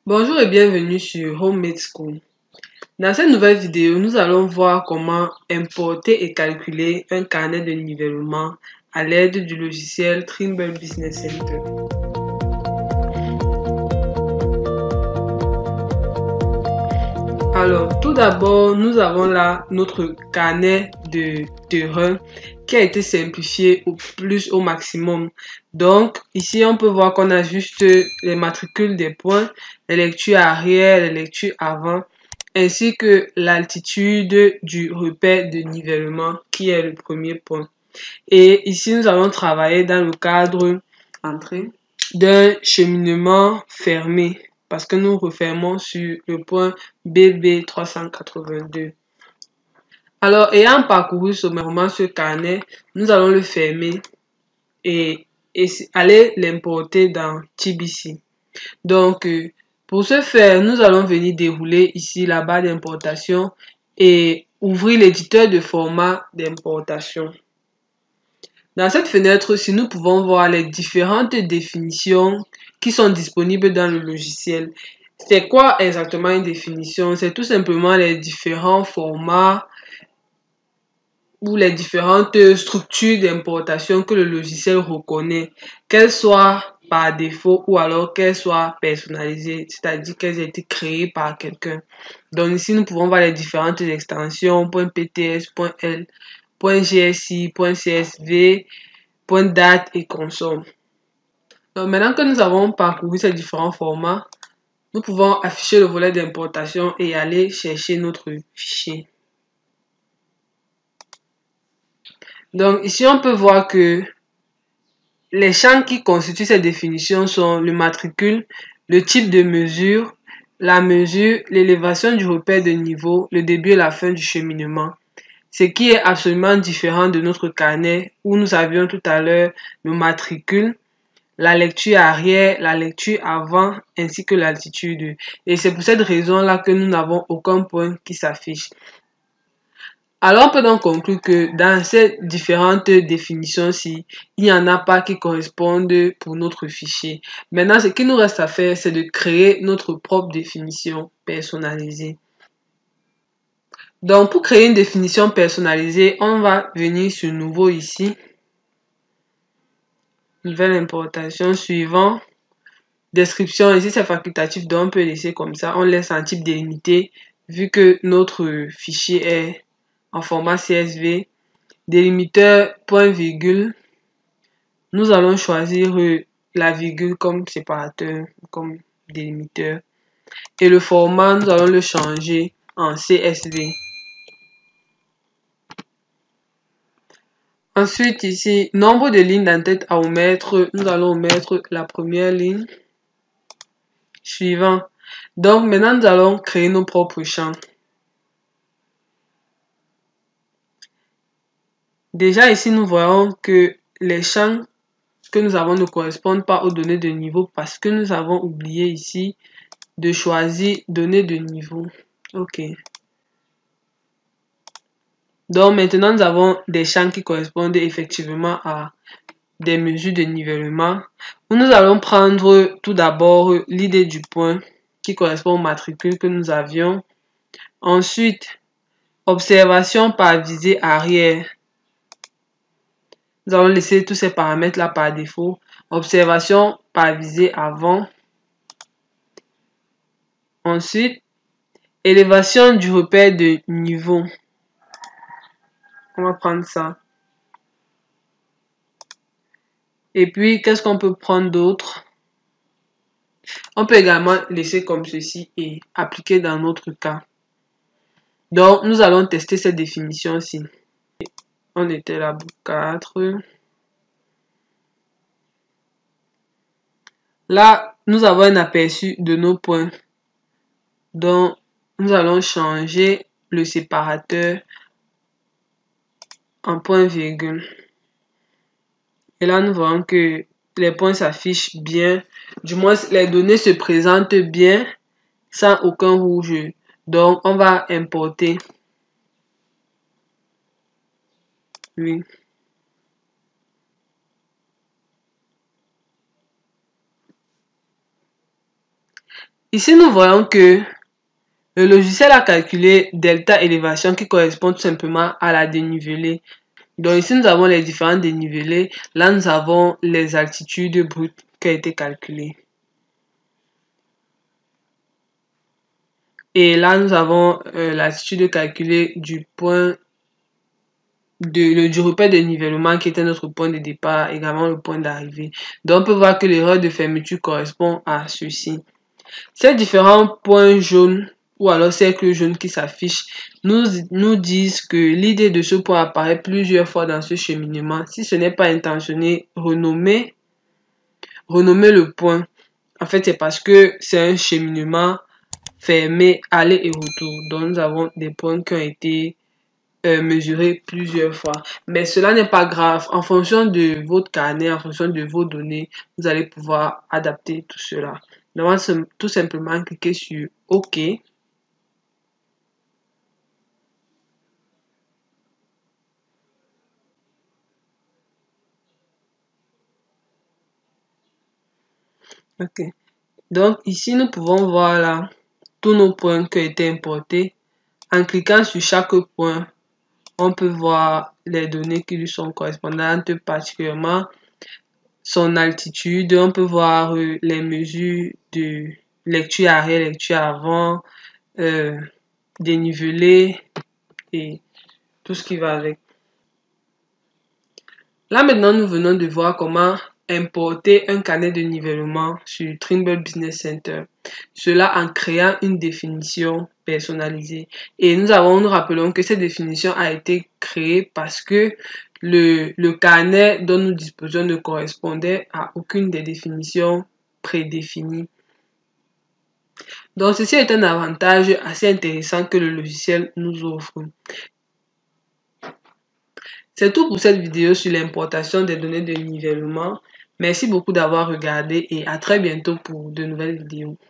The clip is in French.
Bonjour et bienvenue sur Homemade School. Dans cette nouvelle vidéo, nous allons voir comment importer et calculer un carnet de nivellement à l'aide du logiciel Trimble Business Center. Alors, tout d'abord, nous avons là notre carnet de terrain qui a été simplifié au maximum. Donc, ici, on peut voir qu'on a juste les matricules des points, les lectures arrière, les lectures avant, ainsi que l'altitude du repère de nivellement qui est le premier point. Et ici, nous allons travailler dans le cadre d'un cheminement fermé parce que nous refermons sur le point BB 382. Alors, ayant parcouru sommairement ce carnet, nous allons le fermer et aller l'importer dans TBC. Donc, pour ce faire, nous allons venir dérouler ici la barre d'importation et ouvrir l'éditeur de format d'importation. Dans cette fenêtre-ci, nous pouvons voir les différentes définitions qui sont disponibles dans le logiciel. C'est quoi exactement une définition? C'est tout simplement les différents formats ou les différentes structures d'importation que le logiciel reconnaît, qu'elles soient par défaut ou alors qu'elles soient personnalisées, c'est-à-dire qu'elles aient été créées par quelqu'un. Donc ici, nous pouvons voir les différentes extensions, .pts, .l, .gsi, .csv, .date et console. Donc maintenant que nous avons parcouru ces différents formats, nous pouvons afficher le volet d'importation et aller chercher notre fichier. Donc ici, on peut voir que les champs qui constituent ces définitions sont le matricule, le type de mesure, la mesure, l'élévation du repère de niveau, le début et la fin du cheminement. Ce qui est absolument différent de notre carnet où nous avions tout à l'heure le matricule, la lecture arrière, la lecture avant ainsi que l'altitude. Et c'est pour cette raison-là que nous n'avons aucun point qui s'affiche. Alors, on peut donc conclure que dans ces différentes définitions-ci, il n'y en a pas qui correspondent pour notre fichier. Maintenant, ce qu'il nous reste à faire, c'est de créer notre propre définition personnalisée. Donc, pour créer une définition personnalisée, on va venir sur Nouveau ici. Nouvelle importation, suivant. Description, ici c'est facultatif, donc on peut laisser comme ça. On laisse en type délimité, vu que notre fichier est en format CSV. Délimiteur, point virgule. Nous allons choisir la virgule comme séparateur, comme délimiteur. Et le format, nous allons le changer en CSV. Ensuite, ici, nombre de lignes d'entête à omettre. Nous allons omettre la première ligne. Suivant. Donc, maintenant, nous allons créer nos propres champs. Déjà, ici, nous voyons que les champs que nous avons ne correspondent pas aux données de niveau parce que nous avons oublié ici de choisir données de niveau. OK. Donc, maintenant, nous avons des champs qui correspondent effectivement à des mesures de nivellement. Nous allons prendre tout d'abord l'idée du point qui correspond au matricule que nous avions. Ensuite, observation par visée arrière. Nous allons laisser tous ces paramètres-là par défaut. Observation par visée avant. Ensuite, élévation du repère de niveau. On va prendre ça. Et puis, qu'est-ce qu'on peut prendre d'autre? On peut également laisser comme ceci et appliquer dans notre cas. Donc, nous allons tester cette définition-ci. On était là pour 4. Là, nous avons un aperçu de nos points. Donc, nous allons changer le séparateur en point virgule. Et là, nous voyons que les points s'affichent bien. Du moins, les données se présentent bien sans aucun rouge. Donc, on va importer. Oui. Ici, nous voyons que le logiciel a calculé delta élévation qui correspond tout simplement à la dénivelée. Donc ici, nous avons les différents dénivelés. Là, nous avons les altitudes brutes qui ont été calculées. Et là, nous avons l'altitude calculée du point du repère de nivellement qui était notre point de départ, également le point d'arrivée. Donc, on peut voir que l'erreur de fermeture correspond à ceci. Ces différents points jaunes ou alors cercles jaunes qui s'affichent nous disent que l'idée de ce point apparaît plusieurs fois dans ce cheminement. Si ce n'est pas intentionné, renommer le point. En fait, c'est parce que c'est un cheminement fermé aller et retour. Donc, nous avons des points qui ont été mesurés plusieurs fois. Mais cela n'est pas grave. En fonction de votre carnet, en fonction de vos données, vous allez pouvoir adapter tout cela. Donc, on va tout simplement cliquer sur OK. OK. Donc, ici, nous pouvons voir là tous nos points qui ont été importés. En cliquant sur chaque point, on peut voir les données qui lui sont correspondantes, particulièrement son altitude. On peut voir les mesures de lecture arrière, lecture avant, dénivelé et tout ce qui va avec. Là maintenant, nous venons de voir comment importer un carnet de nivellement sur Trimble Business Center. Cela en créant une définition personnalisée. Et nous rappelons que cette définition a été créée parce que le carnet dont nous disposions ne correspondait à aucune des définitions prédéfinies. Donc, ceci est un avantage assez intéressant que le logiciel nous offre. C'est tout pour cette vidéo sur l'importation des données de nivellement. Merci beaucoup d'avoir regardé et à très bientôt pour de nouvelles vidéos.